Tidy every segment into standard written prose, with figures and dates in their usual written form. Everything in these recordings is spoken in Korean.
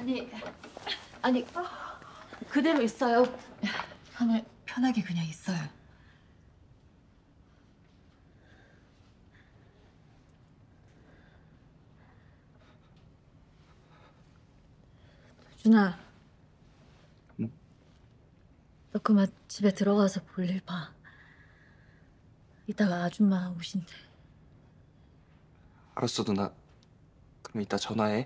아니 그대로 있어요. 편하게 그냥 있어요. 도준아. 응? 너 그만 집에 들어가서 볼일 봐. 이따가 아줌마 오신대. 알았어 누나. 그럼 이따 전화해.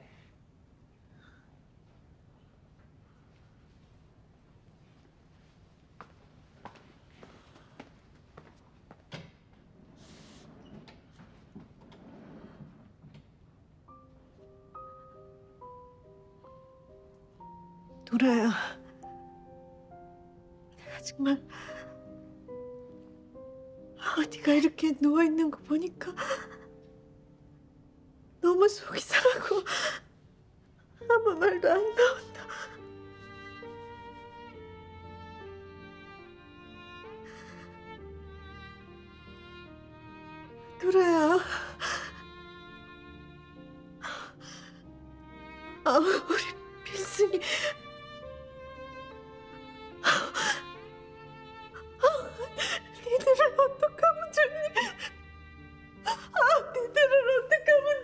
도라야, 내가 정말 네가 이렇게 누워있는 거 보니까 너무 속이 상하고 아무 말도 안 나온다. 도라야, 우리 필승이 니들을 어떡하면 좋니? 니들을 어떡하면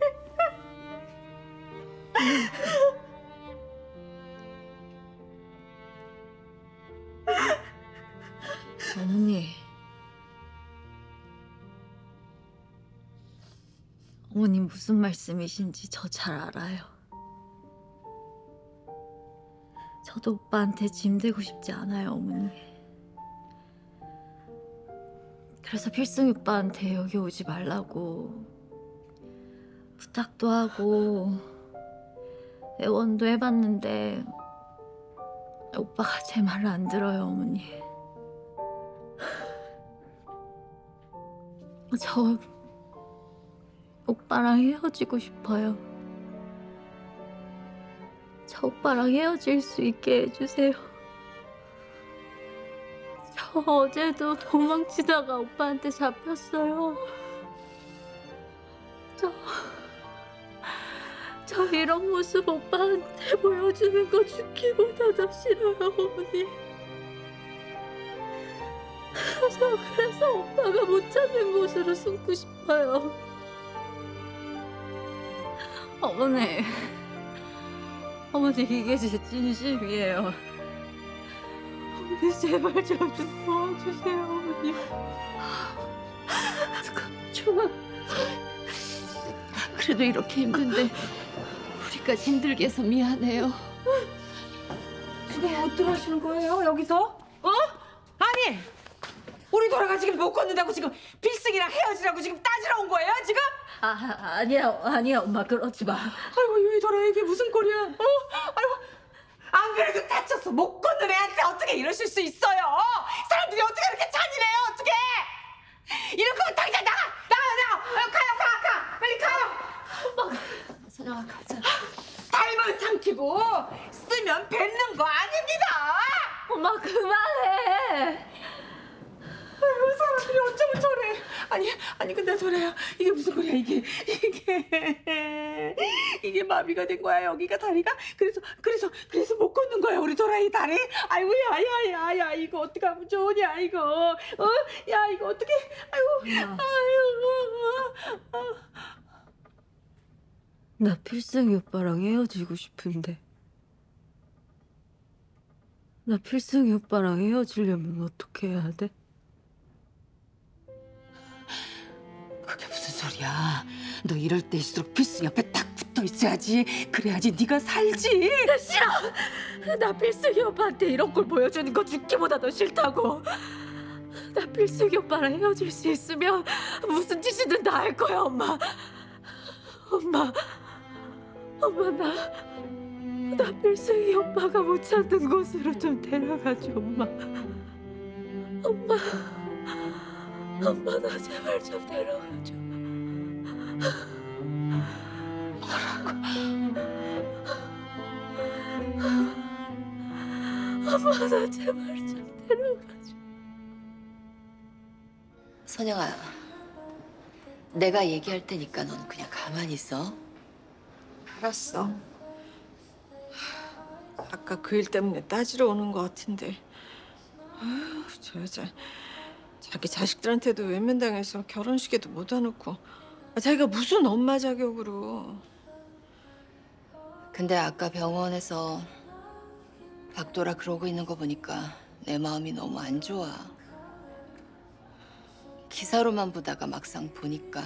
좋니? 어머니. 어머니 무슨 말씀이신지 저 잘 알아요. 저도 오빠한테 짐 되고 싶지 않아요, 어머니. 그래서 필승이 오빠한테 여기 오지 말라고 부탁도 하고 애원도 해봤는데 오빠가 제 말을 안 들어요, 어머니. 저 오빠랑 헤어지고 싶어요. 저 오빠랑 헤어질 수 있게 해주세요. 저 어제도 도망치다가 오빠한테 잡혔어요. 저 이런 모습 오빠한테 보여주는 거 죽기보다 더 싫어요, 어머니. 그래서 오빠가 못 찾는 곳으로 숨고 싶어요. 어머니, 이게 제 진심이에요. 어머니 제발 저 좀 도와주세요, 어머니. 좋아. 그래도 이렇게 힘든데 우리까지 힘들게 해서 미안해요. 지금 어떡하시는 거예요, 여기서? 아니! 우리 도라가 지금 못 걷는다고 지금 필승이랑 헤어지라고 지금 따지러 온 거예요, 지금? 아니야, 엄마 그러지 마. 아이고, 이 도라 이게 무슨 꼴이야? 아이고, 안 그래도 다쳤어. 못 걷는 애한테 어떻게 이러실 수 있어요? 사람들이 어떻게 이렇게 잔인해요, 어떻게? 이럴 거면 당장 나가! 가요! 빨리 가요! 엄마, 선영아 가자. 닮은 삼키고 쓰면 뱉는 거 아닙니다! 엄마 그만해. 아이고, 사람들이 어쩌면 저래. 아니 근데 도라야, 이게 무슨 꼴이야, 이게 마비가 된 거야, 여기가 다리가? 그래서 못 걷는 거야, 우리 도라 이 다리? 아이고, 야, 이거 어떡하면 좋으냐, 이거. 야, 이거 어떡해. 아이고. 나 필승이 오빠랑 헤어지고 싶은데. 나 필승이 오빠랑 헤어지려면 어떻게 해야 돼? 그게 무슨 소리야. 너 이럴 때일수록 필승 옆에 딱 붙어 있어야지. 그래야지 네가 살지. 싫어! 나 필승이 오빠한테 이런 걸 보여주는 거 죽기보다 더 싫다고. 나 필승이 오빠랑 헤어질 수 있으면 무슨 짓이든 다 할 거야, 엄마. 나 필승이 오빠가 못 찾는 곳으로 좀 데려가줘, 엄마. 엄마 나 제발 좀 데려가줘. 엄마 나 제발 좀 데려가줘. 선영아, 내가 얘기할 테니까 넌 그냥 가만히 있어. 알았어. 아까 그 일 때문에 따지러 오는 것 같은데. 아휴, 저 여자 자기 자식들한테도 외면당해서 결혼식에도 못 와놓고 자기가 무슨 엄마 자격으로. 근데 아까 병원에서 박도라 그러고 있는 거 보니까 내 마음이 너무 안 좋아. 기사로만 보다가 막상 보니까.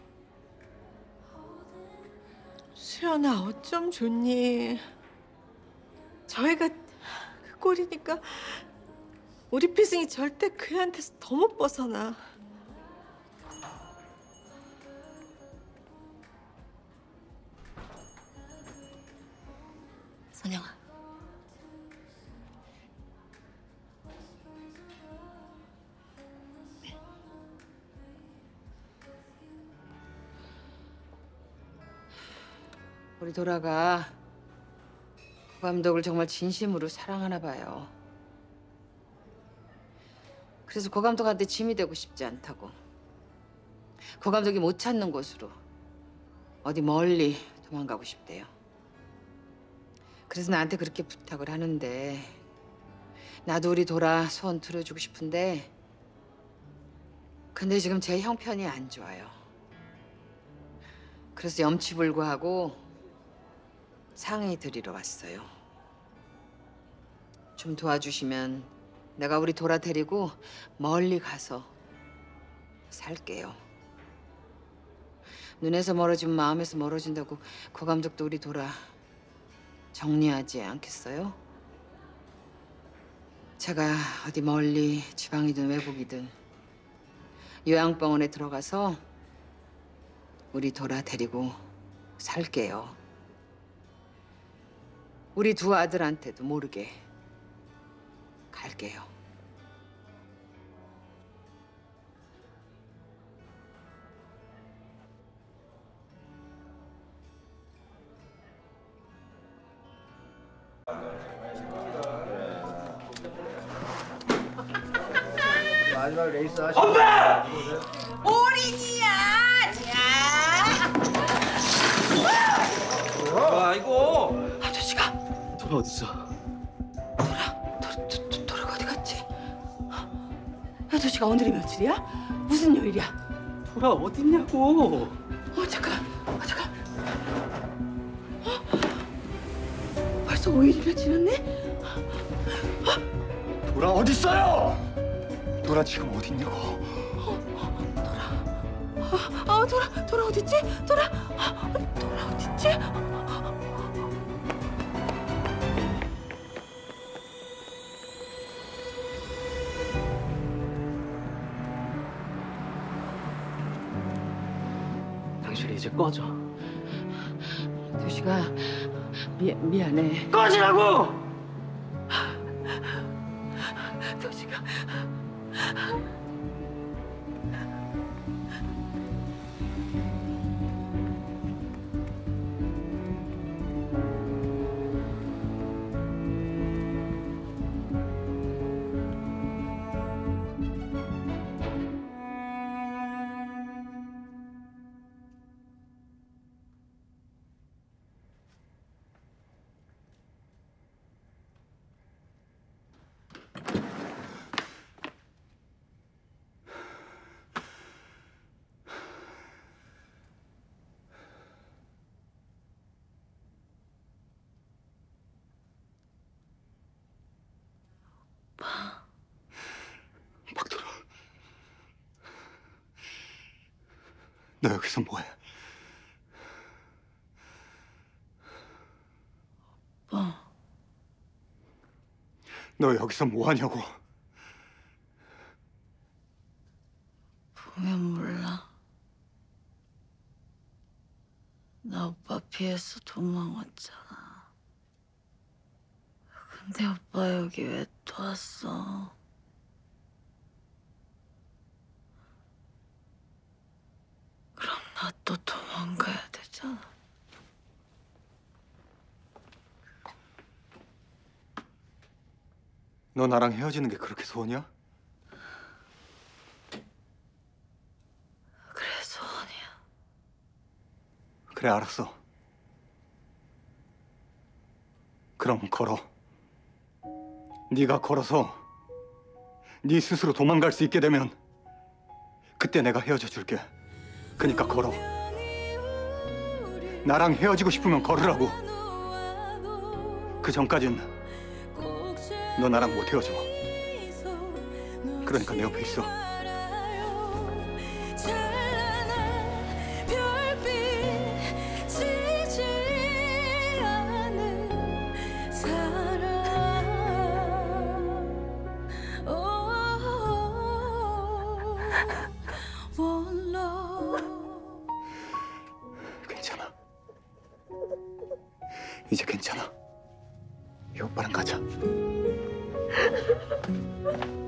수연아 어쩜 좋니? 저희가 그 꼴이니까 우리 피승이 절대 그 애한테서 더 못 벗어나. 선영아. 우리 도라가 고 감독을 정말 진심으로 사랑하나 봐요. 그래서 고 감독한테 짐이 되고 싶지 않다고. 고 감독이 못 찾는 곳으로 어디 멀리 도망가고 싶대요. 그래서 나한테 그렇게 부탁을 하는데 나도 우리 도라 소원 들어주고 싶은데 근데 지금 제 형편이 안 좋아요. 그래서 염치불구하고 상의 드리러 왔어요. 좀 도와주시면 내가 우리 도라 데리고 멀리 가서 살게요. 눈에서 멀어지면 마음에서 멀어진다고 고 감독도 우리 도라 정리하지 않겠어요? 제가 어디 멀리 지방이든 외국이든 요양병원에 들어가서 우리 도라 데리고 살게요. 우리 두 아들한테도 모르게 갈게요. 마지막 레이스 하시고. 올인이야. 자. 아이고. 아저씨가 도라 어딨어? 도라가 어디 갔지? 아저씨가 오늘이 며칠이야? 무슨 요일이야? 도라 어딨냐고. 잠깐. 벌써 5일이나 지났네? 도라 어딨어요? 도라 지금 어딨냐고. 도라 어딨지? 도라 어딨지? 당신 이제 꺼져. 도시가 미안해. 꺼지라고! 도시가 박도라. 너 여기서 뭐해? 너 여기서 뭐하냐고. 보면 몰라. 나 오빠 피해서 도망왔잖아. 근데 오빠 여기 왜 또 왔어? 그럼 나 또 도망가야 되잖아. 너 나랑 헤어지는 게 그렇게 소원이야? 그래 소원이야. 그래 알았어. 그럼 걸어. 네가 걸어서 네 스스로 도망갈 수 있게 되면 그때 내가 헤어져 줄게. 그러니까 걸어. 나랑 헤어지고 싶으면 걸으라고. 그 전까진 너 나랑 못 헤어져. 그러니까 내 옆에 있어. 괜찮아. 이제 괜찮아. 이 오빠랑 가자.